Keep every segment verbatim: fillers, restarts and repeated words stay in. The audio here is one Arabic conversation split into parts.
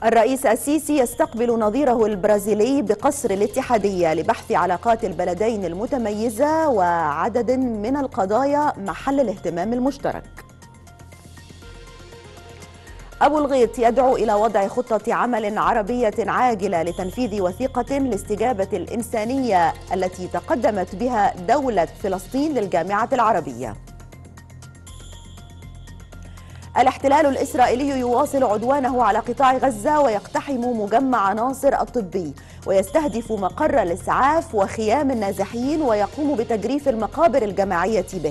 الرئيس السيسي يستقبل نظيره البرازيلي بقصر الاتحادية لبحث علاقات البلدين المتميزة وعدد من القضايا محل الاهتمام المشترك. أبو الغيط يدعو إلى وضع خطة عمل عربية عاجلة لتنفيذ وثيقة الاستجابة الإنسانية التي تقدمت بها دولة فلسطين للجامعة العربية. الاحتلال الإسرائيلي يواصل عدوانه على قطاع غزة ويقتحم مجمع ناصر الطبي ويستهدف مقر الإسعاف وخيام النازحين ويقوم بتجريف المقابر الجماعية به.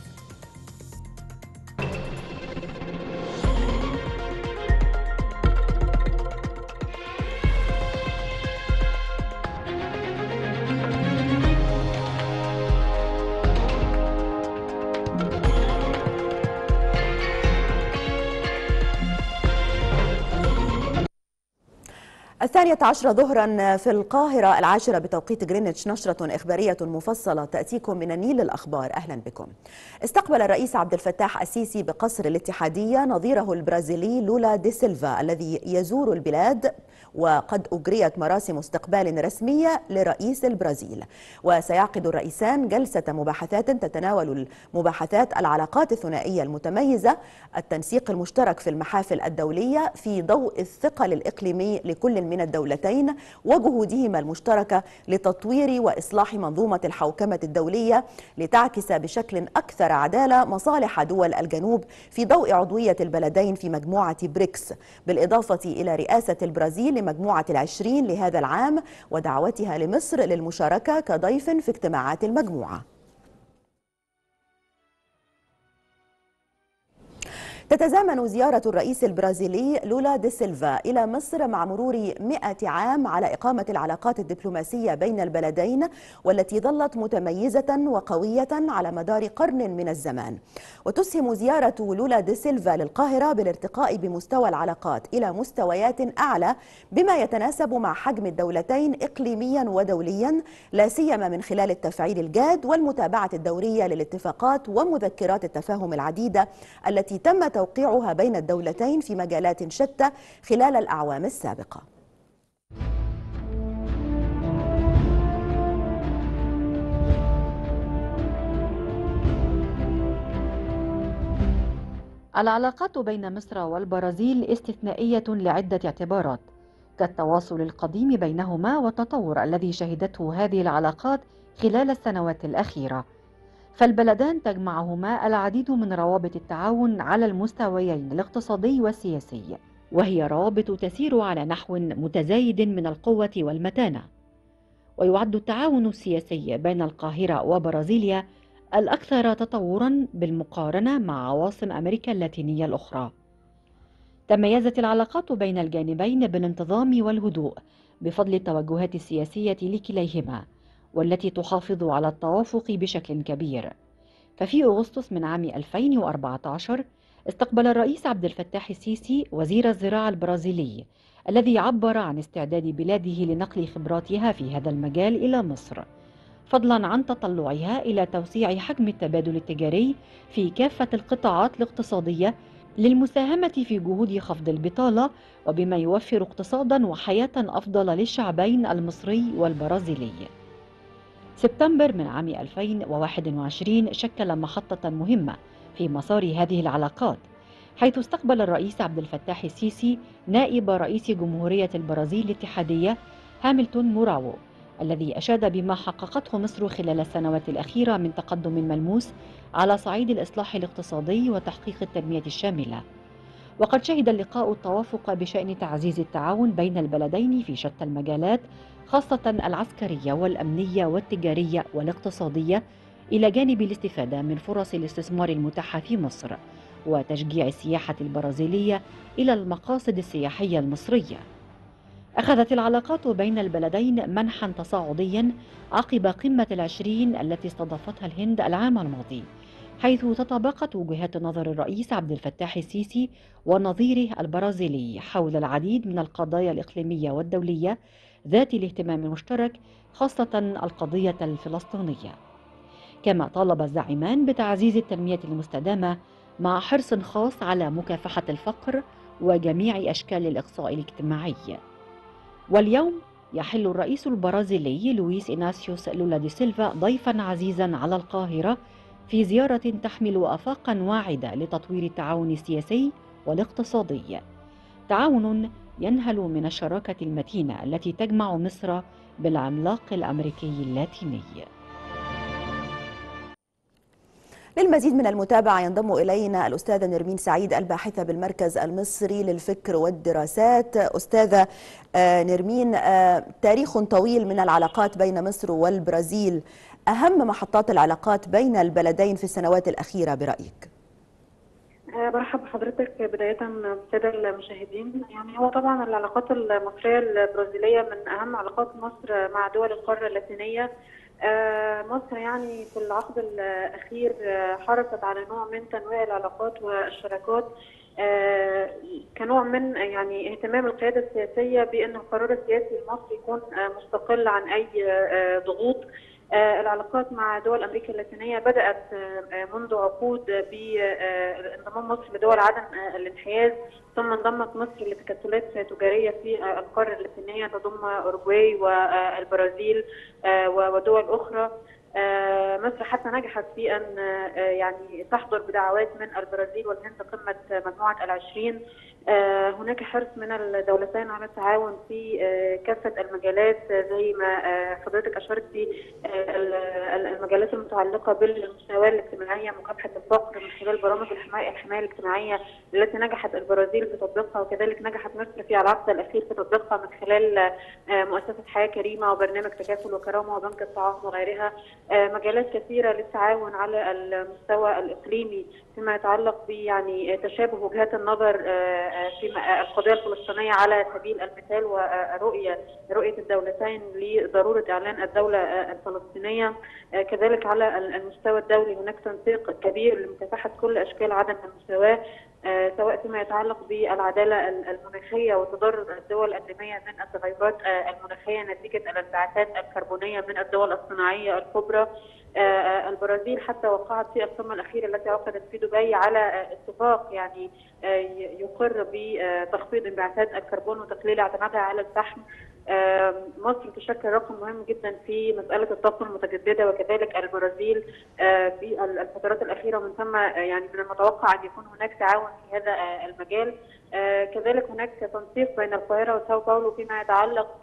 الثانية عشرة ظهرا في القاهرة، العاشرة بتوقيت جرينتش، نشرة إخبارية مفصلة تأتيكم من النيل للأخبار. أهلا بكم. استقبل الرئيس عبد الفتاح السيسي بقصر الاتحادية نظيره البرازيلي لولا دي سيلفا الذي يزور البلاد، وقد أجريت مراسم استقبال رسمية لرئيس البرازيل. وسيعقد الرئيسان جلسة مباحثات تتناول المباحثات العلاقات الثنائية المتميزة، التنسيق المشترك في المحافل الدولية في ضوء الثقل الإقليمي لكل من الدولتين وجهودهما المشتركة لتطوير وإصلاح منظومة الحوكمة الدولية لتعكس بشكل أكثر عدالة مصالح دول الجنوب في ضوء عضوية البلدين في مجموعة بريكس، بالإضافة إلى رئاسة البرازيل لمجموعة العشرين لهذا العام ودعوتها لمصر للمشاركة كضيف في اجتماعات المجموعة. تتزامن زيارة الرئيس البرازيلي لولا دي سيلفا إلى مصر مع مرور مئة عام على إقامة العلاقات الدبلوماسية بين البلدين، والتي ظلت متميزة وقوية على مدار قرن من الزمان. وتسهم زيارة لولا دي سيلفا للقاهرة بالارتقاء بمستوى العلاقات إلى مستويات أعلى بما يتناسب مع حجم الدولتين إقليميا ودوليا، لا سيما من خلال التفعيل الجاد والمتابعة الدورية للاتفاقات ومذكرات التفاهم العديدة التي تم توقيعها بين الدولتين في مجالات شتى خلال الأعوام السابقة. العلاقات بين مصر والبرازيل استثنائية لعدة اعتبارات، كالتواصل القديم بينهما والتطور الذي شهدته هذه العلاقات خلال السنوات الأخيرة. فالبلدان تجمعهما العديد من روابط التعاون على المستويين الاقتصادي والسياسي، وهي روابط تسير على نحو متزايد من القوة والمتانة. ويعد التعاون السياسي بين القاهرة وبرازيليا الأكثر تطوراً بالمقارنة مع عواصم أمريكا اللاتينية الأخرى. تميزت العلاقات بين الجانبين بالانتظام والهدوء بفضل التوجهات السياسية لكليهما، والتي تحافظ على التوافق بشكل كبير. ففي أغسطس من عام ألفين وأربعة عشر استقبل الرئيس عبد الفتاح السيسي وزير الزراعة البرازيلي، الذي عبر عن استعداد بلاده لنقل خبراتها في هذا المجال إلى مصر، فضلا عن تطلعها إلى توسيع حجم التبادل التجاري في كافة القطاعات الاقتصادية للمساهمة في جهود خفض البطالة، وبما يوفر اقتصادا وحياة أفضل للشعبين المصري والبرازيلي. سبتمبر من عام ألفين وواحد وعشرين شكل محطة مهمة في مسار هذه العلاقات، حيث استقبل الرئيس عبد الفتاح السيسي نائب رئيس جمهورية البرازيل الاتحادية هاملتون موراو، الذي أشاد بما حققته مصر خلال السنوات الأخيرة من تقدم ملموس على صعيد الإصلاح الاقتصادي وتحقيق التنمية الشاملة. وقد شهد اللقاء التوافق بشأن تعزيز التعاون بين البلدين في شتى المجالات، خاصة العسكرية والأمنية والتجارية والاقتصادية، إلى جانب الاستفادة من فرص الاستثمار المتاحة في مصر وتشجيع السياحة البرازيلية إلى المقاصد السياحية المصرية. أخذت العلاقات بين البلدين منحا تصاعديا عقب قمة العشرين التي استضافتها الهند العام الماضي، حيث تطابقت وجهات نظر الرئيس عبد الفتاح السيسي ونظيره البرازيلي حول العديد من القضايا الإقليمية والدولية ذات الاهتمام المشترك، خاصة القضية الفلسطينية. كما طالب الزعيمان بتعزيز التنمية المستدامة مع حرص خاص على مكافحة الفقر وجميع أشكال الإقصاء الاجتماعي. واليوم يحل الرئيس البرازيلي لويس إناسيوس لولا دي سيلفا ضيفا عزيزا على القاهرة في زيارة تحمل آفاقا واعدة لتطوير التعاون السياسي والاقتصادي، تعاون ينهل من الشراكة المتينة التي تجمع مصر بالعملاق الأمريكي اللاتيني. للمزيد من المتابعة ينضم إلينا الأستاذة نرمين سعيد الباحثة بالمركز المصري للفكر والدراسات. أستاذة نرمين، تاريخ طويل من العلاقات بين مصر والبرازيل، أهم محطات العلاقات بين البلدين في السنوات الأخيرة برأيك؟ برحب بحضرتك بداية بالسادة المشاهدين. يعني هو طبعا العلاقات المصرية البرازيلية من أهم علاقات مصر مع دول القارة اللاتينية. مصر يعني في العقد الأخير حرصت على نوع من تنويع العلاقات والشراكات كنوع من يعني اهتمام القيادة السياسية بأن القرار السياسي المصري يكون مستقل عن أي ضغوط. العلاقات مع دول أمريكا اللاتينية بدأت منذ عقود بانضمام مصر لدول عدم الانحياز، ثم انضمت مصر لتكتلات تجارية في القارة اللاتينية تضم أوروغواي والبرازيل ودول أخرى. مصر حتى نجحت في أن يعني تحضر بدعوات من البرازيل والهند قمة مجموعة العشرين. هناك حرص من الدولتين على التعاون في كافة المجالات زي ما حضرتك أشرت في المجالات المتعلقة بالمساواة الاجتماعية، مكافحة الفقر من خلال برامج الحماية الحماية الاجتماعية التي نجحت البرازيل في تطبيقها، وكذلك نجحت مصر في العقد الأخير في تطبيقها من خلال مؤسسة حياة كريمة وبرنامج تكافل وكرامة وبنك الطعام وغيرها. مجالات كثيرة للتعاون على المستوى الإقليمي فيما يتعلق ب يعني تشابه وجهات النظر في القضية الفلسطينية على سبيل المثال، ورؤية رؤية الدولتين لضرورة إعلان الدولة الفلسطينية. كذلك على المستوى الدولي هناك تنسيق كبير لمكافحة كل أشكال عدم المساواة، سواء فيما يتعلق بالعدالة المناخية وتضرر الدول النامية من التغيرات المناخية نتيجة الانبعاثات الكربونية من الدول الصناعية الكبرى. البرازيل حتى وقعت في القمة الأخيرة التي عقدت في دبي على اتفاق يعني يقر بتخفيض انبعاثات الكربون وتقليل اعتمادها على الفحم. مصر تشكل رقم مهم جدا في مسألة الطاقة المتجددة، وكذلك البرازيل في الفترات الأخيرة، ومن ثم يعني من المتوقع أن يكون هناك تعاون في هذا المجال. كذلك هناك تنسيق بين القاهرة وساو باولو فيما يتعلق ب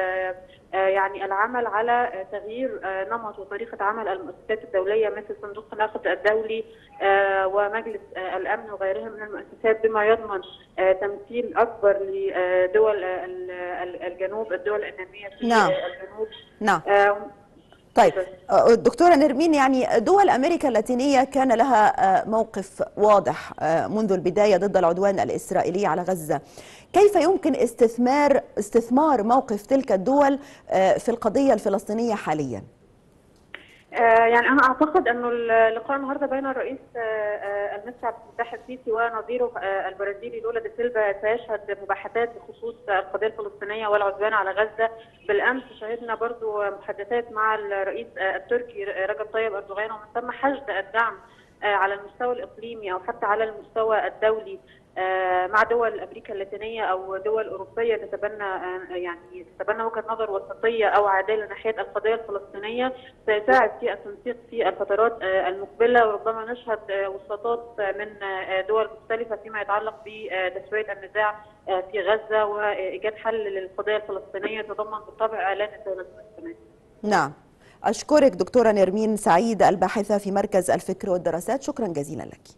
يعني العمل على تغيير نمط وطريقة عمل المؤسسات الدولية مثل صندوق النقد الدولي ومجلس الأمن وغيرها من المؤسسات، بما يضمن تمثيل أكبر لدول الجنوب، الدول النامية في نعم. الجنوب. نعم. طيب دكتورة نرمين، يعني دول أمريكا اللاتينية كان لها موقف واضح منذ البداية ضد العدوان الإسرائيلي على غزة، كيف يمكن استثمار استثمار موقف تلك الدول في القضية الفلسطينية حاليا؟ يعني أنا أعتقد أنه اللقاء النهارده بين الرئيس المصري عبد الفتاح السيسي ونظيره البرازيلي لولا دي سيلفا سيشهد مباحثات بخصوص القضية الفلسطينية والعدوان على غزة. بالأمس شهدنا برضو محادثات مع الرئيس التركي رجب طيب أردوغان، ومن ثم حشد الدعم على المستوى الإقليمي أو حتى على المستوى الدولي مع دول امريكا اللاتينيه او دول اوروبيه تتبنى يعني تتبنى وجهه نظر وسطيه او عادله ناحيه القضيه الفلسطينيه، سيساعد في التنسيق في الفترات المقبله، وربما نشهد وساطات من دول مختلفه فيما يتعلق بتسويه النزاع في غزه وايجاد حل للقضيه الفلسطينيه تضمن بالطبع اعلان الدوله الفلسطينيه. نعم. أشكرك دكتورة نرمين سعيد الباحثة في مركز الفكر والدراسات، شكرا جزيلا لك.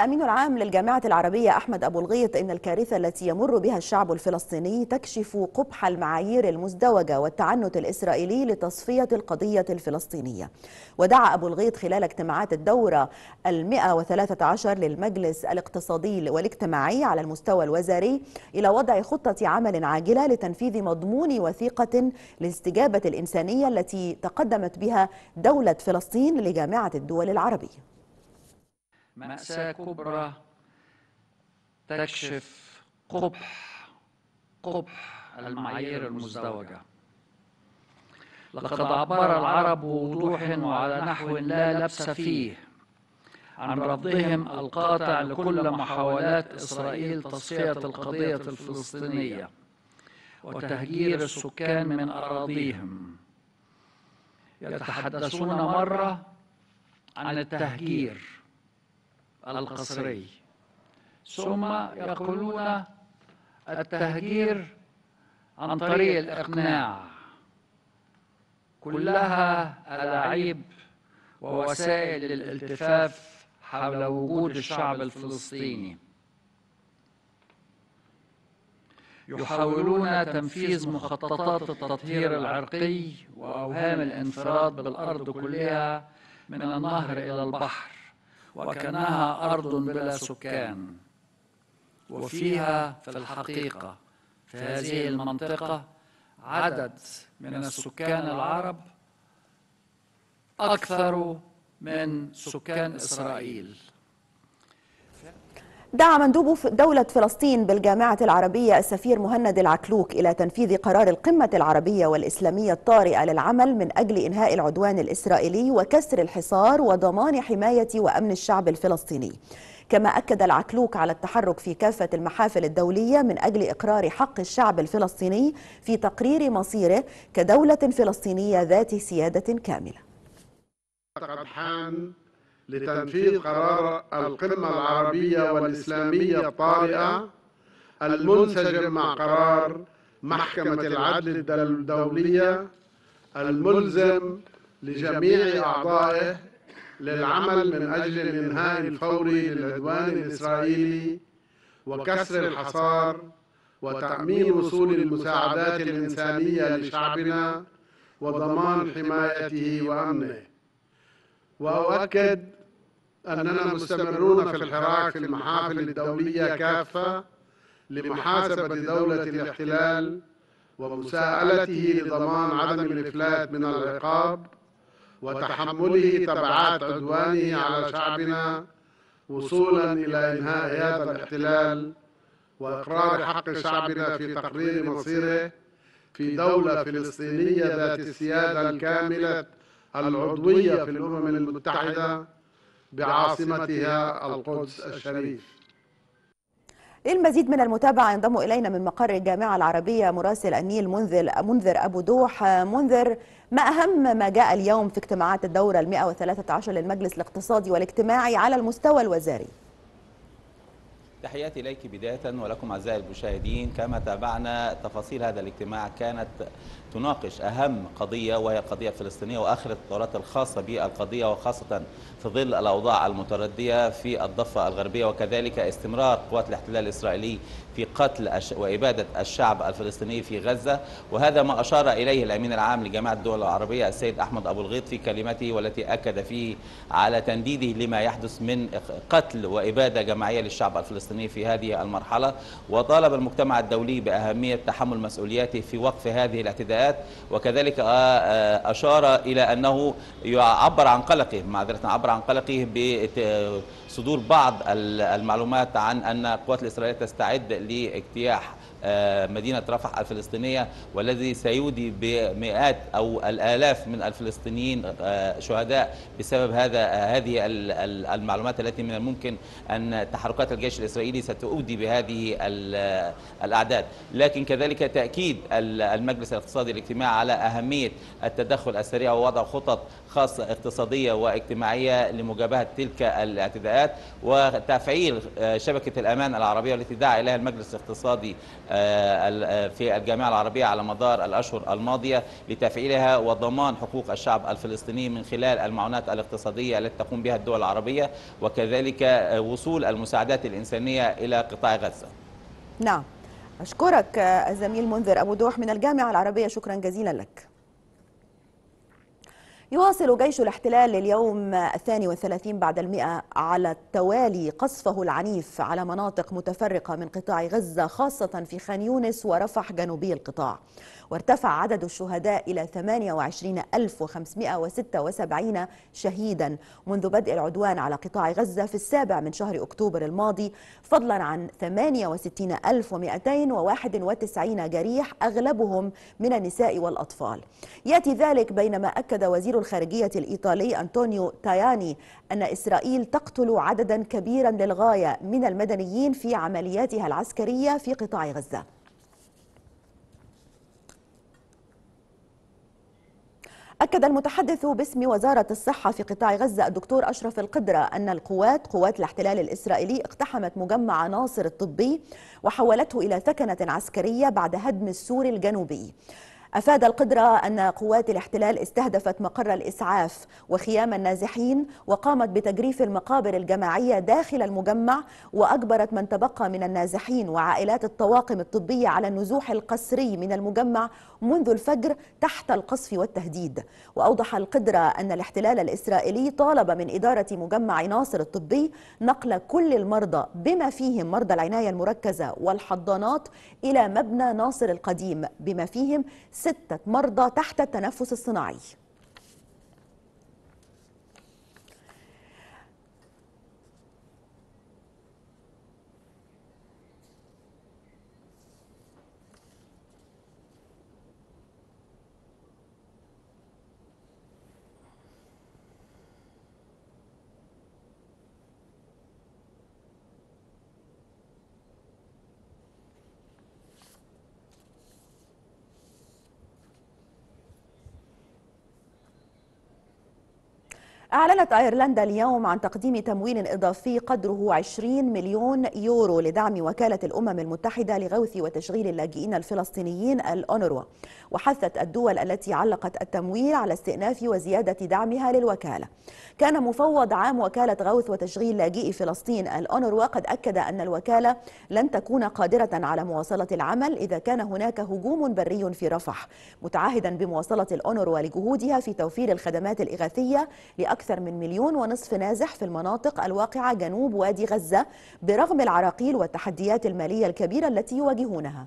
الأمين العام للجامعة العربية أحمد أبو الغيط إن الكارثة التي يمر بها الشعب الفلسطيني تكشف قبح المعايير المزدوجة والتعنت الإسرائيلي لتصفية القضية الفلسطينية. ودعا أبو الغيط خلال اجتماعات الدورة المئة وثلاثة عشر للمجلس الاقتصادي والاجتماعي على المستوى الوزاري إلى وضع خطة عمل عاجلة لتنفيذ مضمون وثيقة للاستجابة الإنسانية التي تقدمت بها دولة فلسطين لجامعة الدول العربية. مأساة كبرى تكشف قبح قبح المعايير المزدوجة. لقد عبر العرب بوضوح وعلى نحو لا لبس فيه عن رفضهم القاطع لكل محاولات إسرائيل تصفية القضية الفلسطينية وتهجير السكان من أراضيهم. يتحدثون مرة عن التهجير القسري، ثم يقولون التهجير عن طريق الإقناع، كلها ألاعيب ووسائل للالتفاف حول وجود الشعب الفلسطيني. يحاولون تنفيذ مخططات التطهير العرقي وأوهام الانفراد بالأرض كلها من النهر إلى البحر، وكأنها أرض بلا سكان. وفيها في الحقيقة في هذه المنطقة عدد من السكان العرب أكثر من سكان إسرائيل. دعا مندوب دولة فلسطين بالجامعة العربية السفير مهند العكلوك إلى تنفيذ قرار القمة العربية والإسلامية الطارئة للعمل من أجل إنهاء العدوان الإسرائيلي وكسر الحصار وضمان حماية وأمن الشعب الفلسطيني. كما أكد العكلوك على التحرك في كافة المحافل الدولية من أجل إقرار حق الشعب الفلسطيني في تقرير مصيره كدولة فلسطينية ذات سيادة كاملة. قد حان لتنفيذ قرار القمة العربية والإسلامية الطارئة المنسجم مع قرار محكمة العدل الدولية الملزم لجميع أعضائه للعمل من أجل الإنهاء الفوري للعدوان الإسرائيلي وكسر الحصار وتأمين وصول المساعدات الإنسانية لشعبنا وضمان حمايته وأمنه. وأؤكد أننا مستمرون في الحراك في المحافل الدولية كافة لمحاسبة دولة الاحتلال ومساءلته لضمان عدم الإفلات من العقاب وتحمله تبعات عدوانه على شعبنا وصولا إلى إنهاء هذا الاحتلال وإقرار حق شعبنا في تقرير مصيره في دولة فلسطينية ذات السيادة الكاملة العضوية في الأمم المتحدة بعاصمتها القدس الشريف. للمزيد من المتابعة ينضم إلينا من مقر الجامعة العربية مراسل النيل منذر منذر أبو دوح. منذر، ما أهم ما جاء اليوم في اجتماعات الدورة المئة وثلاثة عشر للمجلس الاقتصادي والاجتماعي على المستوى الوزاري؟ تحياتي إليك بداية ولكم أعزائي المشاهدين. كما تابعنا تفاصيل هذا الاجتماع كانت تناقش أهم قضية وهي القضية الفلسطينية وآخر التطورات الخاصة بالقضية وخاصة في ظل الأوضاع المتردية في الضفة الغربية وكذلك استمرار قوات الاحتلال الإسرائيلي في قتل وإبادة الشعب الفلسطيني في غزة. وهذا ما أشار إليه الأمين العام لجامعة الدول العربية السيد أحمد أبو الغيط في كلمته والتي أكد فيه على تنديده لما يحدث من قتل وإبادة جماعية للشعب الفلسطيني في هذه المرحلة، وطالب المجتمع الدولي بأهمية تحمل مسؤولياته في وقف هذه الاعتداءات. وكذلك أشار إلى أنه يعبر عن قلقه معذرة عبر عن قلقه بصدور بعض المعلومات عن أن القوات الإسرائيلية تستعد لاجتياح مدينة رفح الفلسطينية والذي سيودي بمئات أو الآلاف من الفلسطينيين شهداء بسبب هذا هذه المعلومات التي من الممكن أن تحركات الجيش الإسرائيلي ستؤدي بهذه الأعداد. لكن كذلك تأكيد المجلس الاقتصادي الاجتماعي على أهمية التدخل السريع ووضع خطط خاصة اقتصادية واجتماعية لمجابهة تلك الاعتداءات وتفعيل شبكة الأمان العربية التي دعا إليها المجلس الاقتصادي في الجامعة العربية على مدار الأشهر الماضية لتفعيلها وضمان حقوق الشعب الفلسطيني من خلال المعونات الاقتصادية التي تقوم بها الدول العربية، وكذلك وصول المساعدات الإنسانية إلى قطاع غزة. نعم، أشكرك الزميل منذر أبو دوح من الجامعة العربية، شكرا جزيلا لك. يواصل جيش الاحتلال اليوم الثاني والثلاثين بعد المئة على التوالي قصفه العنيف على مناطق متفرقة من قطاع غزة، خاصة في خان يونس ورفح جنوبي القطاع، وارتفع عدد الشهداء إلى ثمانية وعشرين ألف وخمسمئة وستة وسبعين شهيدا منذ بدء العدوان على قطاع غزة في السابع من شهر أكتوبر الماضي، فضلا عن ثمانية وستين ألف ومئتين وواحد وتسعين جريح أغلبهم من النساء والأطفال. يأتي ذلك بينما أكد وزير الخارجية الإيطالي أنطونيو تاياني أن إسرائيل تقتل عددا كبيرا للغاية من المدنيين في عملياتها العسكرية في قطاع غزة. أكد المتحدث باسم وزارة الصحة في قطاع غزة الدكتور أشرف القدرة أن القوات قوات الاحتلال الإسرائيلي اقتحمت مجمع ناصر الطبي وحولته إلى ثكنة عسكرية بعد هدم السور الجنوبي. أفاد القدرة أن قوات الاحتلال استهدفت مقر الإسعاف وخيام النازحين وقامت بتجريف المقابر الجماعية داخل المجمع، وأجبرت من تبقى من النازحين وعائلات الطواقم الطبية على النزوح القسري من المجمع منذ الفجر تحت القصف والتهديد. وأوضح القدرة أن الاحتلال الإسرائيلي طالب من إدارة مجمع ناصر الطبي نقل كل المرضى بما فيهم مرضى العناية المركزة والحضانات إلى مبنى ناصر القديم بما فيهم ستة مرضى تحت التنفس الصناعي. أعلنت أيرلندا اليوم عن تقديم تمويل إضافي قدره عشرين مليون يورو لدعم وكالة الأمم المتحدة لغوث وتشغيل اللاجئين الفلسطينيين الأونروا، وحثت الدول التي علقت التمويل على استئناف وزيادة دعمها للوكالة. كان مفوض عام وكالة غوث وتشغيل لاجئي فلسطين الأونروا قد أكد أن الوكالة لن تكون قادرة على مواصلة العمل إذا كان هناك هجوم بري في رفح، متعهدا بمواصلة الأونروا لجهودها في توفير الخدمات الإغاثية لأكثر من مليون ونصف نازح في المناطق الواقعة جنوب وادي غزة برغم العراقيل والتحديات المالية الكبيرة التي يواجهونها.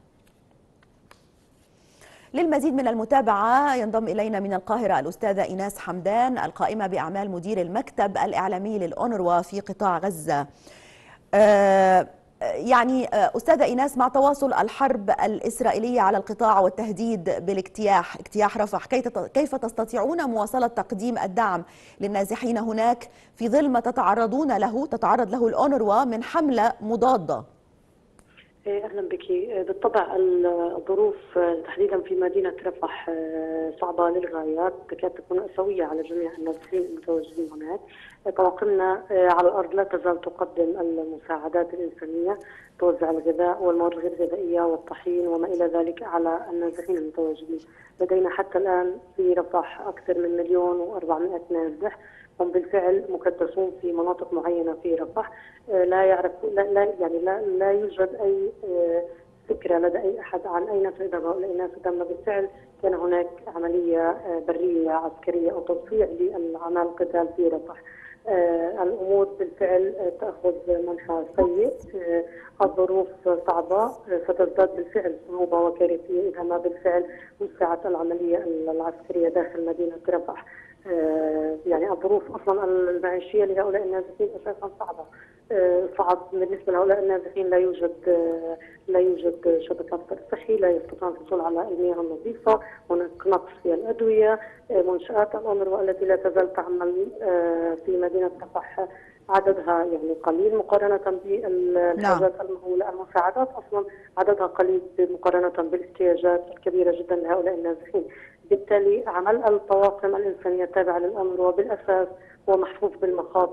للمزيد من المتابعة ينضم إلينا من القاهرة الأستاذة إيناس حمدان القائمة بأعمال مدير المكتب الإعلامي للأونروا في قطاع غزة. أه يعني أستاذة إيناس، مع تواصل الحرب الإسرائيلية على القطاع والتهديد بالاجتياح اجتياح رفح، كيف تستطيعون مواصلة تقديم الدعم للنازحين هناك في ظل ما تتعرضون له تتعرض له الأونروا من حملة مضادة؟ أهلا بك. بالطبع الظروف تحديدا في مدينة رفح صعبة للغاية، تكاد تكون أسوية على جميع النازحين المتواجدين هناك. طواقمنا على الأرض لا تزال تقدم المساعدات الإنسانية، توزع الغذاء والمواد الغير غذائية والطحين وما إلى ذلك على النازحين المتواجدين. لدينا حتى الآن في رفح أكثر من مليون وأربعمائة نازح هم بالفعل مكدسون في مناطق معينة في رفح. لا يعرف لا, لا يعني لا, لا يوجد أي فكرة لدى أي أحد عن أين سيذهب هؤلاء الناس، لما بالفعل كان هناك عملية برية عسكرية أو تصفية للأعمال القتال في رفح. آه الأمور بالفعل آه تأخذ منحى سيء. آه الظروف صعبة، آه ستزداد بالفعل صعوبة وكارثية إذا ما بالفعل وسعت العملية العسكرية داخل مدينة رفح. آه يعني الظروف أصلا المعيشية لهؤلاء النازحين أساسا صعبة. آه صعب بالنسبة لهؤلاء النازحين، لا يوجد آه لا يوجد شبكة صحي، لا يستطيعون الحصول على المياه النظيفة، هناك نقص في الأدوية. آه منشآت الأونروا التي لا تزال تعمل آه في مدينة رفح عددها يعني قليل مقارنة بالحاجات المهولة. المساعدات أصلا عددها قليل مقارنة بالاحتياجات الكبيرة جدا لهؤلاء النازحين. بالتالي عمل الطواقم الإنسانية التابعة للأونروا بالأساس هو محفوف بالمخاطر.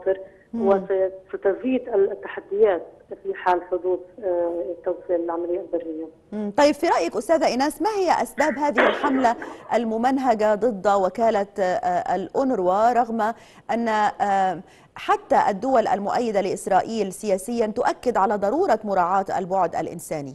وستزيد التحديات في حال حدوث توسيع العملية البرية. طيب في رأيك أستاذة إيناس، ما هي أسباب هذه الحملة الممنهجة ضد وكالة الأونروا، رغم أن حتى الدول المؤيدة لإسرائيل سياسيا تؤكد على ضرورة مراعاة البعد الإنساني؟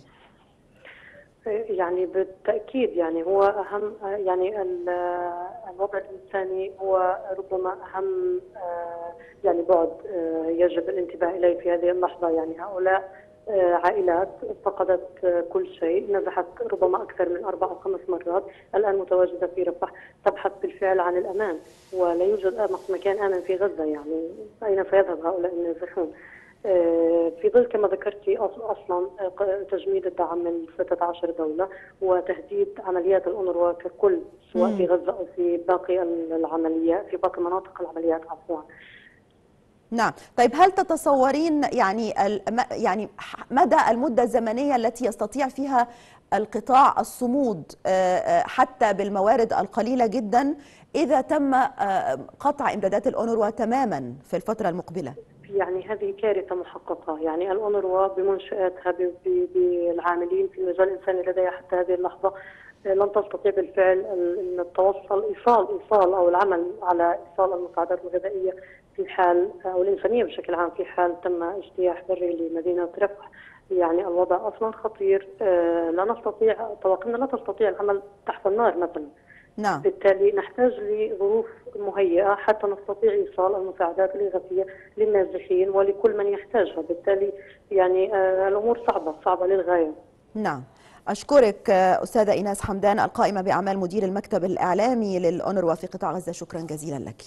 يعني بالتأكيد يعني هو أهم، يعني الوضع الإنساني هو ربما أهم يعني بعد يجب الانتباه إليه في هذه اللحظة. يعني هؤلاء عائلات فقدت كل شيء، نزحت ربما أكثر من أربع أو خمس مرات، الآن متواجدة في رفح تبحث بالفعل عن الأمان، ولا يوجد مكان آمن في غزة. يعني أين سيذهب هؤلاء النازحون؟ في ظل كما ذكرتي اصلا تجميد الدعم من ستة عشر دولة وتهديد عمليات الأونروا ككل، سواء مم. في غزة او في باقي العمليات، في باقي مناطق العمليات عفوا. نعم، طيب هل تتصورين يعني يعني مدى المدة الزمنية التي يستطيع فيها القطاع الصمود حتى بالموارد القليلة جدا إذا تم قطع إمدادات الأونروا تماما في الفترة المقبلة؟ يعني هذه كارثة محققة. يعني الأونروا بمنشآتها بالعاملين في المجال الإنساني لديها حتى هذه اللحظة لن تستطيع بالفعل أن التوصل إيصال إيصال أو العمل على إيصال المساعدات الغذائية في حال، أو الإنسانية بشكل عام، في حال تم اجتياح بري لمدينة رفح. يعني الوضع أصلا خطير، لا نستطيع، طواقمنا لا تستطيع العمل تحت النار مثلا. نعم. بالتالي نحتاج لظروف مهيئة حتى نستطيع إيصال المساعدات الإغاثية للنازحين ولكل من يحتاجها. بالتالي يعني آه الأمور صعبة صعبة للغاية. نعم، أشكرك أستاذة إيناس حمدان القائمة بأعمال مدير المكتب الإعلامي للأونروا في قطاع غزة، شكرا جزيلا لك.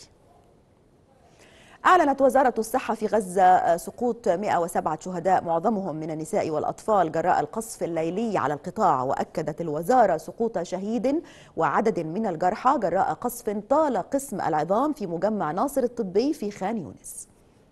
أعلنت وزارة الصحة في غزة سقوط مئة وسبعة شهداء معظمهم من النساء والأطفال جراء القصف الليلي على القطاع، وأكدت الوزارة سقوط شهيد وعدد من الجرحى جراء قصف طال قسم العظام في مجمع ناصر الطبي في خان يونس.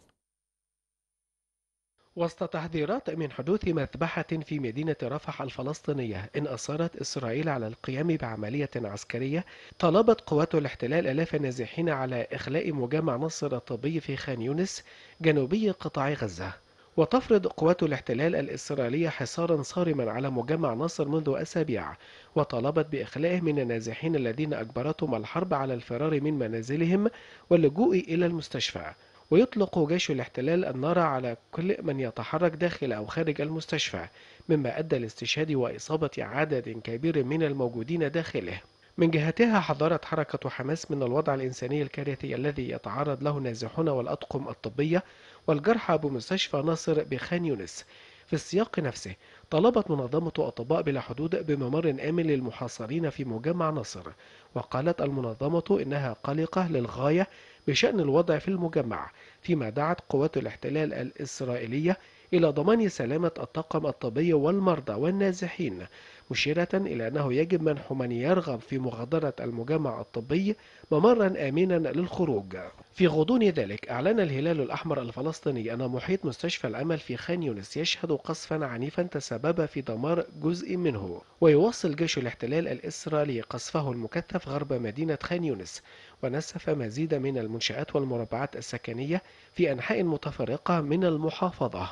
وسط تحذيرات من حدوث مذبحة في مدينة رفح الفلسطينية إن أصرت إسرائيل على القيام بعملية عسكرية، طالبت قوات الاحتلال آلاف النازحين على إخلاء مجمع ناصر الطبي في خان يونس جنوبي قطاع غزة. وتفرض قوات الاحتلال الإسرائيلية حصارا صارما على مجمع ناصر منذ أسابيع، وطالبت بإخلائه من النازحين الذين أجبرتهم الحرب على الفرار من منازلهم واللجوء إلى المستشفى. ويطلق جيش الاحتلال النار على كل من يتحرك داخل أو خارج المستشفى، مما أدى لاستشهاد وإصابة عدد كبير من الموجودين داخله. من جهتها حذرت حركة حماس من الوضع الإنساني الكارثي الذي يتعرض له النازحون والأطقم الطبية والجرحى بمستشفى ناصر بخان يونس. في السياق نفسه طلبت منظمة أطباء بلا حدود بممر آمن للمحاصرين في مجمع ناصر، وقالت المنظمة إنها قلقة للغاية بشأن الوضع في المجمع، فيما دعت قوات الاحتلال الإسرائيلية إلى ضمان سلامة الطاقم الطبي والمرضى والنازحين، مشيرة إلى أنه يجب منح من يرغب في مغادرة المجمع الطبي ممرا آمنا للخروج. في غضون ذلك أعلن الهلال الأحمر الفلسطيني أن محيط مستشفى الأمل في خان يونس يشهد قصفا عنيفا تسبب في دمار جزء منه. ويواصل جيش الاحتلال الإسرائيلي قصفه المكثف غرب مدينة خان يونس، ونسف مزيد من المنشآت والمربعات السكنية في أنحاء متفرقة من المحافظة.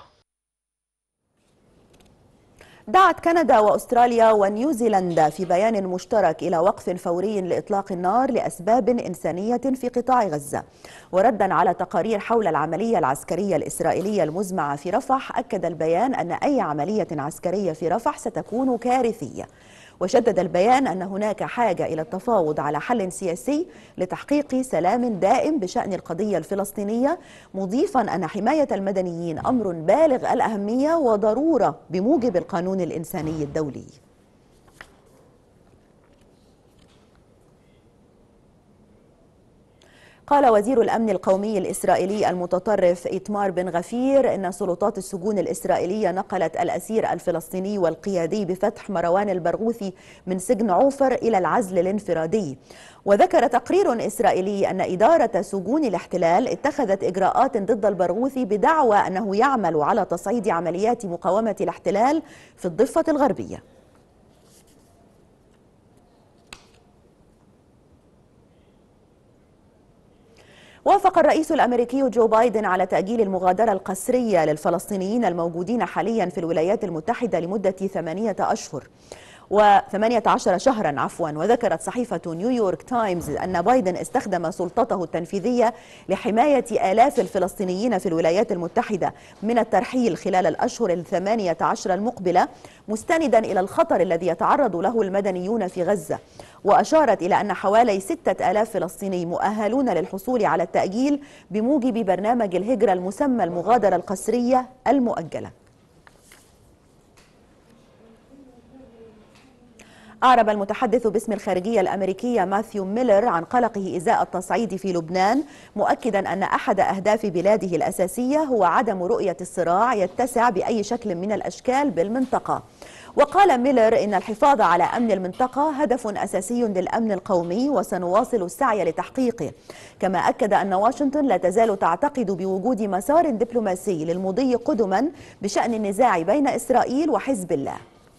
دعت كندا وأستراليا ونيوزيلندا في بيان مشترك إلى وقف فوري لإطلاق النار لأسباب إنسانية في قطاع غزة. وردا على تقارير حول العملية العسكرية الإسرائيلية المزمعة في رفح، أكد البيان أن أي عملية عسكرية في رفح ستكون كارثية. وشدد البيان أن هناك حاجة إلى التفاوض على حل سياسي لتحقيق سلام دائم بشأن القضية الفلسطينية، مضيفا أن حماية المدنيين أمر بالغ الأهمية وضرورة بموجب القانون الإنساني الدولي. قال وزير الأمن القومي الإسرائيلي المتطرف إيتمار بن غفير إن سلطات السجون الإسرائيلية نقلت الأسير الفلسطيني والقيادي بفتح مروان البرغوثي من سجن عوفر إلى العزل الانفرادي. وذكر تقرير إسرائيلي أن إدارة سجون الاحتلال اتخذت إجراءات ضد البرغوثي بدعوى أنه يعمل على تصعيد عمليات مقاومة الاحتلال في الضفة الغربية. وافق الرئيس الأمريكي جو بايدن على تأجيل المغادرة القسرية للفلسطينيين الموجودين حاليا في الولايات المتحدة لمدة ثمانية أشهر وثمانية عشر شهرا عفوا. وذكرت صحيفة نيويورك تايمز أن بايدن استخدم سلطته التنفيذية لحماية آلاف الفلسطينيين في الولايات المتحدة من الترحيل خلال الأشهر الثمانية عشر المقبلة، مستندا إلى الخطر الذي يتعرض له المدنيون في غزة. وأشارت إلى أن حوالي ستة آلاف فلسطيني مؤهلون للحصول على التأجيل بموجب برنامج الهجرة المسمى المغادرة القسرية المؤجلة. أعرب المتحدث باسم الخارجية الأمريكية ماثيو ميلر عن قلقه إزاء التصعيد في لبنان، مؤكدا أن أحد أهداف بلاده الأساسية هو عدم رؤية الصراع يتسع بأي شكل من الأشكال بالمنطقة. وقال ميلر إن الحفاظ على أمن المنطقة هدف أساسي للأمن القومي وسنواصل السعي لتحقيقه، كما أكد أن واشنطن لا تزال تعتقد بوجود مسار دبلوماسي للمضي قدما بشأن النزاع بين إسرائيل وحزب الله.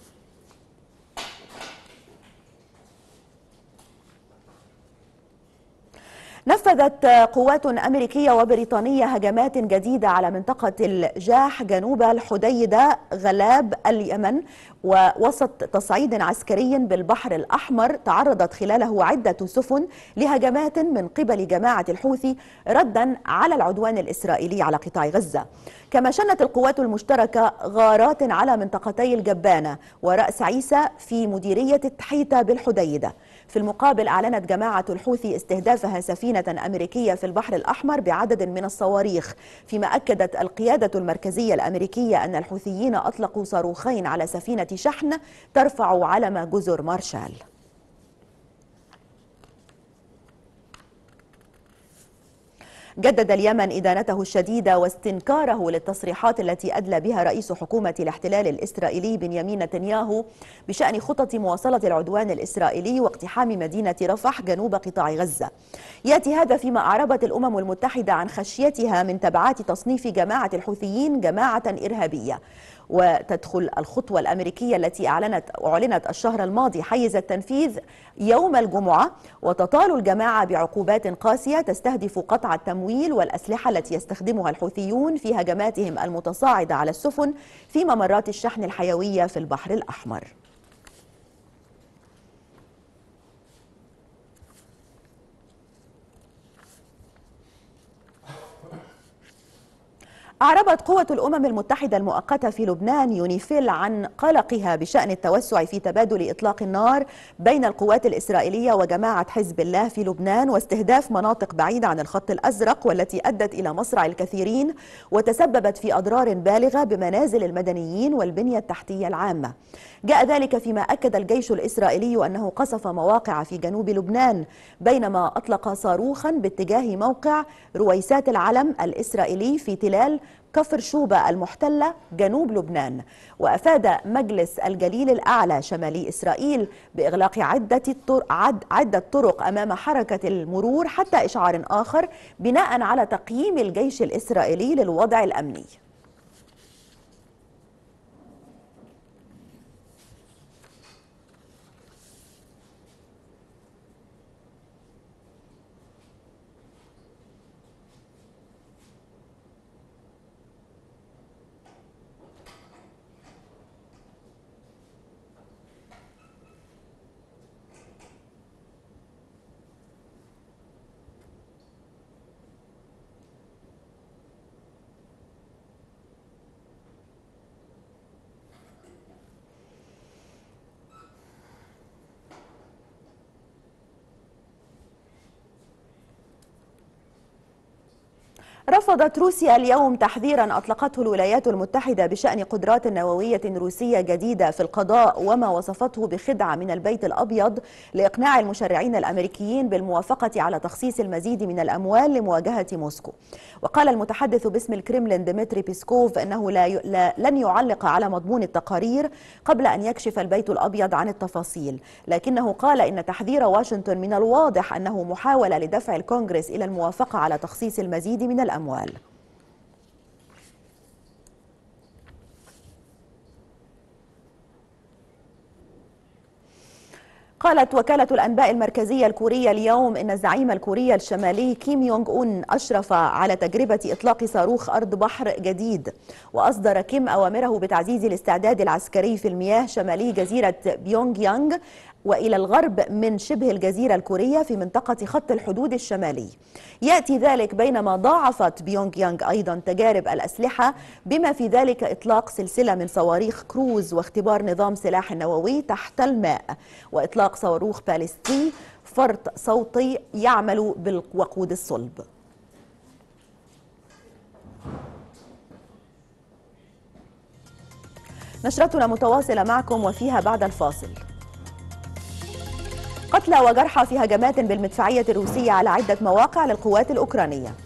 نفذت قوات أمريكية وبريطانية هجمات جديدة على منطقة الجاح جنوب الحديدة غلاب اليمن، ووسط تصعيد عسكري بالبحر الأحمر تعرضت خلاله عدة سفن لهجمات من قبل جماعة الحوثي ردا على العدوان الإسرائيلي على قطاع غزة. كما شنت القوات المشتركة غارات على منطقتي الجبانة ورأس عيسى في مديرية التحيتة بالحديدة. في المقابل أعلنت جماعة الحوثي استهدافها سفينة أمريكية في البحر الأحمر بعدد من الصواريخ، فيما أكدت القيادة المركزية الأمريكية أن الحوثيين أطلقوا صاروخين على سفينة شحن ترفع علم جزر مارشال. جدد اليمن إدانته الشديدة واستنكاره للتصريحات التي أدلى بها رئيس حكومة الاحتلال الإسرائيلي بنيامين نتنياهو بشأن خطة مواصلة العدوان الإسرائيلي واقتحام مدينة رفح جنوب قطاع غزة. يأتي هذا فيما أعربت الأمم المتحدة عن خشيتها من تبعات تصنيف جماعة الحوثيين جماعة إرهابية. وتدخل الخطوة الأمريكية التي أعلنت أعلنت الشهر الماضي حيز التنفيذ يوم الجمعة، وتطال الجماعة بعقوبات قاسية تستهدف قطع التمويل والأسلحة التي يستخدمها الحوثيون في هجماتهم المتصاعدة على السفن في ممرات الشحن الحيوية في البحر الأحمر. أعربت قوة الأمم المتحدة المؤقتة في لبنان يونيفيل عن قلقها بشأن التوسع في تبادل إطلاق النار بين القوات الإسرائيلية وجماعة حزب الله في لبنان واستهداف مناطق بعيدة عن الخط الأزرق، والتي أدت إلى مصرع الكثيرين وتسببت في أضرار بالغة بمنازل المدنيين والبنية التحتية العامة. جاء ذلك فيما أكد الجيش الإسرائيلي أنه قصف مواقع في جنوب لبنان، بينما أطلق صاروخا باتجاه موقع رويسات العلم الإسرائيلي في تلال كفر شوبة المحتلة جنوب لبنان. وأفاد مجلس الجليل الأعلى شمالي إسرائيل بإغلاق عدة طرق, عد عدة طرق أمام حركة المرور حتى إشعار آخر، بناء على تقييم الجيش الإسرائيلي للوضع الأمني. رفضت روسيا اليوم تحذيرا أطلقته الولايات المتحدة بشأن قدرات نووية روسية جديدة في القضاء، وما وصفته بخدعة من البيت الأبيض لإقناع المشرعين الأمريكيين بالموافقة على تخصيص المزيد من الأموال لمواجهة موسكو. وقال المتحدث باسم الكرملين ديمتري بيسكوف أنه لا ي... لا لن يعلق على مضمون التقارير قبل أن يكشف البيت الأبيض عن التفاصيل، لكنه قال إن تحذير واشنطن من الواضح أنه محاولة لدفع الكونغرس إلى الموافقة على تخصيص المزيد من الأموال. الأموال. قالت وكالة الأنباء المركزية الكورية اليوم إن الزعيم الكوري الشمالي كيم يونغ أون أشرف على تجربة إطلاق صاروخ أرض بحر جديد. وأصدر كيم أوامره بتعزيز الاستعداد العسكري في المياه شمالي جزيرة بيونغ يانغ وإلى الغرب من شبه الجزيرة الكورية في منطقة خط الحدود الشمالي. يأتي ذلك بينما ضاعفت بيونغ يانغ أيضا تجارب الأسلحة بما في ذلك إطلاق سلسلة من صواريخ كروز واختبار نظام سلاح نووي تحت الماء وإطلاق صاروخ باليستي فرط صوتي يعمل بالوقود الصلب. نشرتنا متواصلة معكم وفيها بعد الفاصل. قتلى وجرحى في هجمات بالمدفعية الروسية على عدة مواقع للقوات الأوكرانية.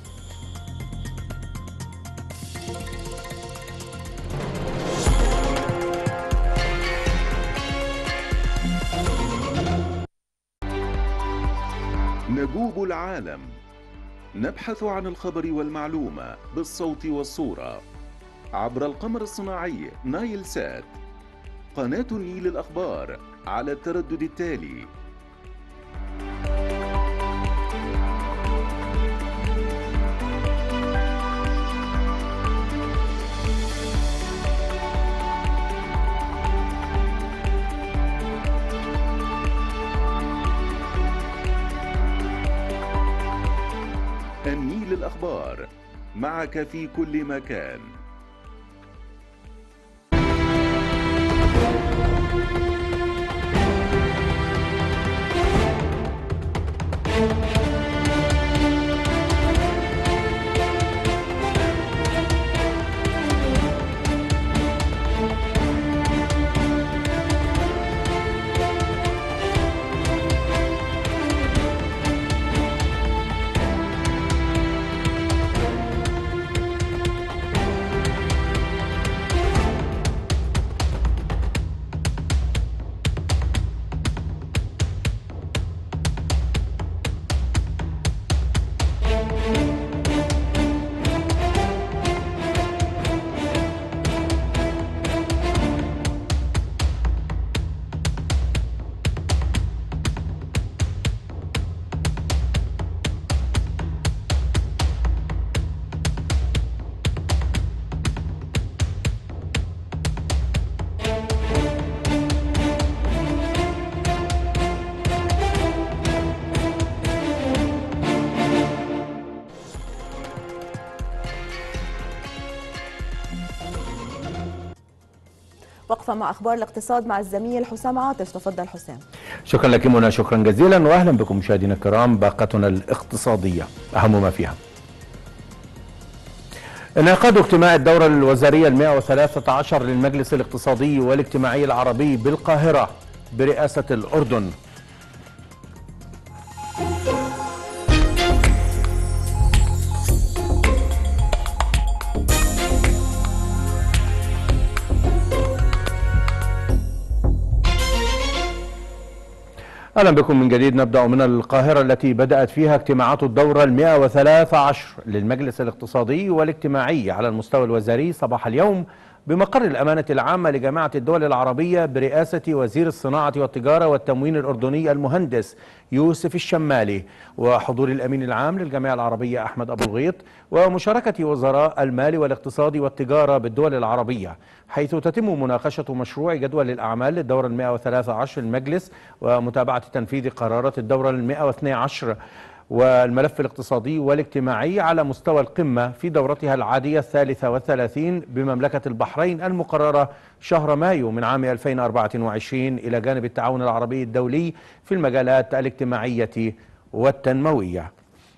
نجوب العالم، نبحث عن الخبر والمعلومة بالصوت والصورة عبر القمر الصناعي نايل سات، قناة نيل الأخبار على التردد التالي. النيل الأخبار معك في كل مكان. وقفة مع أخبار الاقتصاد مع الزميل حسام عاطف. تفضل حسام. شكرا لك منى، شكرا جزيلا، وأهلا بكم مشاهدينا الكرام. باقتنا الاقتصادية أهم ما فيها: انعقاد اجتماع الدورة الوزارية المئة وثلاثة عشر للمجلس الاقتصادي والاجتماعي العربي بالقاهرة برئاسة الأردن. أهلا بكم من جديد. نبدأ من القاهرة التي بدأت فيها اجتماعات الدورة المئة وثلاثة عشر للمجلس الاقتصادي والاجتماعي على المستوى الوزاري صباح اليوم بمقر الأمانة العامة لجامعة الدول العربية برئاسة وزير الصناعة والتجارة والتموين الأردني المهندس يوسف الشمالي، وحضور الأمين العام للجمعية العربية أحمد أبو الغيط، ومشاركة وزراء المال والاقتصاد والتجارة بالدول العربية، حيث تتم مناقشة مشروع جدول الأعمال للدورة المئة وثلاثة عشر للمجلس ومتابعة تنفيذ قرارات الدورة المئة واثني عشر والملف الاقتصادي والاجتماعي على مستوى القمة في دورتها العادية الثالثة والثلاثين بمملكة البحرين المقررة شهر مايو من عام ألفين وأربعة وعشرين إلى جانب التعاون العربي الدولي في المجالات الاجتماعية والتنموية.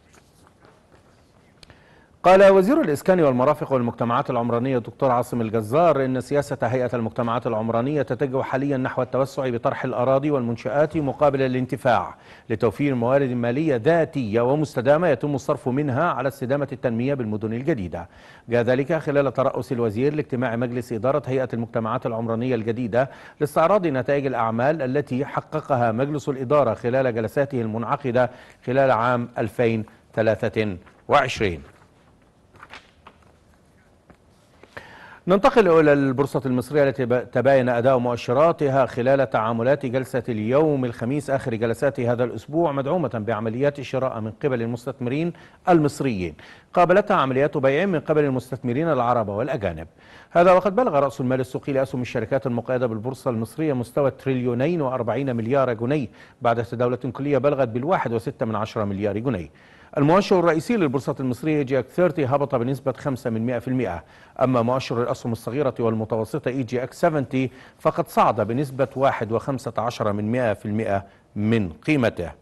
قال وزير الإسكان والمرافق والمجتمعات العمرانية الدكتور عاصم الجزار إن سياسة هيئة المجتمعات العمرانية تتجه حاليا نحو التوسع بطرح الأراضي والمنشآت مقابل الانتفاع لتوفير موارد مالية ذاتية ومستدامة يتم الصرف منها على استدامة التنمية بالمدن الجديدة. جاء ذلك خلال ترأس الوزير لاجتماع مجلس إدارة هيئة المجتمعات العمرانية الجديدة لاستعراض نتائج الأعمال التي حققها مجلس الإدارة خلال جلساته المنعقدة خلال عام ألفين وثلاثة وعشرين. ننتقل إلى البورصة المصرية التي تباين أداء مؤشراتها خلال تعاملات جلسة اليوم الخميس آخر جلسات هذا الأسبوع، مدعومة بعمليات شراء من قبل المستثمرين المصريين قابلتها عمليات بيع من قبل المستثمرين العرب والأجانب. هذا وقد بلغ رأس المال السوقي لأسهم الشركات المقيدة بالبورصة المصرية مستوى تريليونين وأربعين مليار جنيه بعد تداولة كلية بلغت بالواحد وستة من عشرة مليار جنيه. المؤشر الرئيسي للبورصة المصرية إي جي إكس ثلاثين هبط بنسبة خمسة من مئة بالمئة، أما مؤشر الأسهم الصغيرة والمتوسطة إي جي إكس سبعين فقد صعد بنسبة واحد وخمسة عشر من مئة بالمئة من قيمته.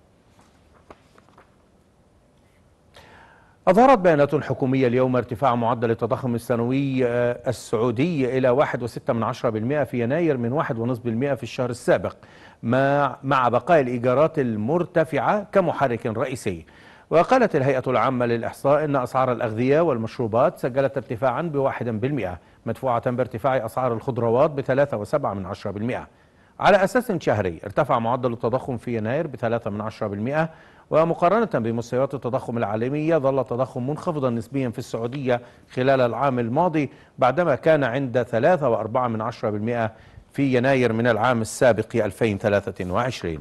أظهرت بيانات حكومية اليوم ارتفاع معدل التضخم السنوي السعودي إلى واحد وستة من عشرة بالمئة في يناير من واحد ونصف بالمئة في الشهر السابق، مع بقاء الإيجارات المرتفعة كمحرك رئيسي. وقالت الهيئة العامة للإحصاء إن أسعار الأغذية والمشروبات سجلت ارتفاعا بواحد بالمئة، مدفوعة بارتفاع أسعار الخضروات بثلاثة وسبعة من عشرة بالمئة. على أساس شهري ارتفع معدل التضخم في يناير بثلاثة من عشرة بالمئة، ومقارنة بمستويات التضخم العالمية ظل التضخم منخفضا نسبيا في السعودية خلال العام الماضي بعدما كان عند ثلاثة وأربعة من عشرة بالمئة في يناير من العام السابق ألفين وثلاثة وعشرين.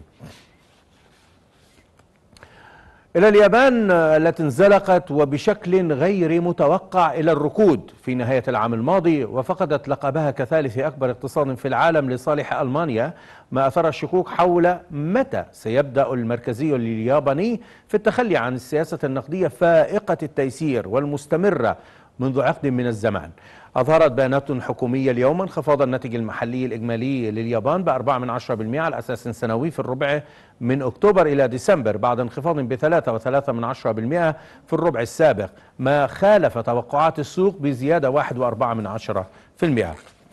إلى اليابان التي انزلقت وبشكل غير متوقع إلى الركود في نهاية العام الماضي وفقدت لقبها كثالث أكبر اقتصاد في العالم لصالح ألمانيا، ما أثار الشكوك حول متى سيبدأ المركزي الياباني في التخلي عن السياسة النقدية فائقة التيسير والمستمرة منذ عقد من الزمان. أظهرت بيانات حكومية اليوم انخفاض الناتج المحلي الإجمالي لليابان بأربعة من عشرة بالمئة على أساس سنوي في الربع من أكتوبر إلى ديسمبر بعد انخفاض بثلاثة وثلاثة من عشرة بالمئة في الربع السابق، ما خالف توقعات السوق بزيادة واحد وأربعة من عشرة في المئة.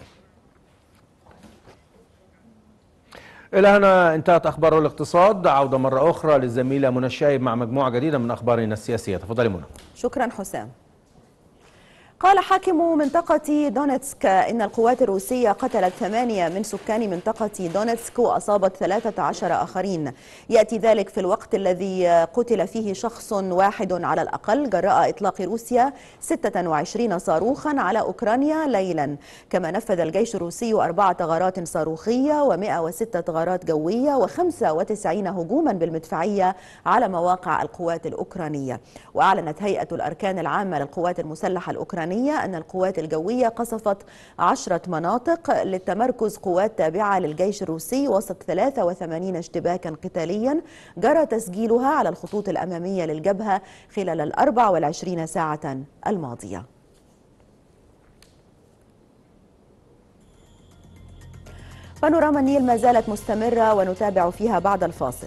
إلى هنا انتهت أخبار الاقتصاد. عودة مرة أخرى للزميلة منى الشايب مع مجموعة جديدة من أخبارنا السياسية. تفضلي منى. شكرا حسام. قال حاكم منطقة دونيتسك إن القوات الروسية قتلت ثمانية من سكان منطقة دونيتسك وأصابت ثلاثة عشر آخرين. يأتي ذلك في الوقت الذي قتل فيه شخص واحد على الأقل جراء إطلاق روسيا ستة وعشرين صاروخا على أوكرانيا ليلا. كما نفذ الجيش الروسي أربعة غارات صاروخية ومئة وستة غارات جوية وخمسة وتسعين هجوما بالمدفعية على مواقع القوات الأوكرانية. وأعلنت هيئة الأركان العامة للقوات المسلحة الأوكرانية أن القوات الجوية قصفت عشرة مناطق للتمركز قوات تابعة للجيش الروسي وسط ثلاثة وثمانين اشتباكا قتاليا جرى تسجيلها على الخطوط الأمامية للجبهة خلال الأربع والعشرين ساعة الماضية. بانوراما النيل ما زالت مستمرة ونتابع فيها بعد الفاصل.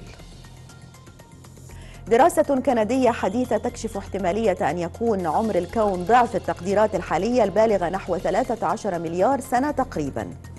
دراسة كندية حديثة تكشف احتمالية أن يكون عمر الكون ضعف التقديرات الحالية البالغة نحو ثلاثة عشر مليار سنة تقريبا.